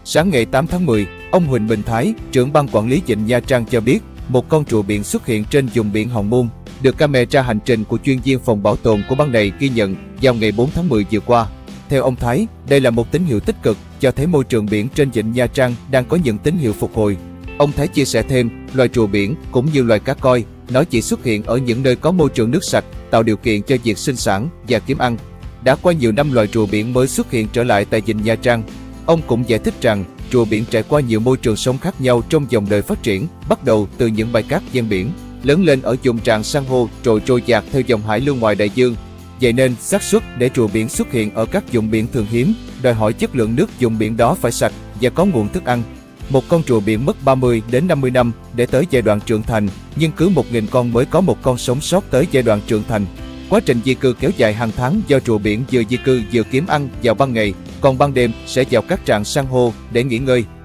Sáng ngày 8 tháng 10, ông Huỳnh Bình Thái, trưởng ban quản lý vịnh Nha Trang cho biết, một con rùa biển xuất hiện trên vùng biển Hòn Môn, được camera hành trình của chuyên viên phòng bảo tồn của ban này ghi nhận vào ngày 4 tháng 10 vừa qua. Theo ông Thái, đây là một tín hiệu tích cực, cho thấy môi trường biển trên vịnh Nha Trang đang có những tín hiệu phục hồi. Ông Thái chia sẻ thêm, loài rùa biển cũng như loài cá koi, nó chỉ xuất hiện ở những nơi có môi trường nước sạch, tạo điều kiện cho việc sinh sản và kiếm ăn. Đã qua nhiều năm loài rùa biển mới xuất hiện trở lại tại vịnh Nha Trang. Ông cũng giải thích rằng, rùa biển trải qua nhiều môi trường sống khác nhau trong dòng đời phát triển, bắt đầu từ những bãi cát ven biển, lớn lên ở vùng tràn san hô rồi trôi dạt theo dòng hải lưu ngoài đại dương. Vậy nên, xác suất để rùa biển xuất hiện ở các vùng biển thường hiếm, đòi hỏi chất lượng nước vùng biển đó phải sạch và có nguồn thức ăn. Một con rùa biển mất 30 đến 50 năm để tới giai đoạn trưởng thành, nhưng cứ 1.000 con mới có một con sống sót tới giai đoạn trưởng thành. Quá trình di cư kéo dài hàng tháng do rùa biển vừa di cư vừa kiếm ăn vào ban ngày, còn ban đêm sẽ vào các trạm san hô để nghỉ ngơi.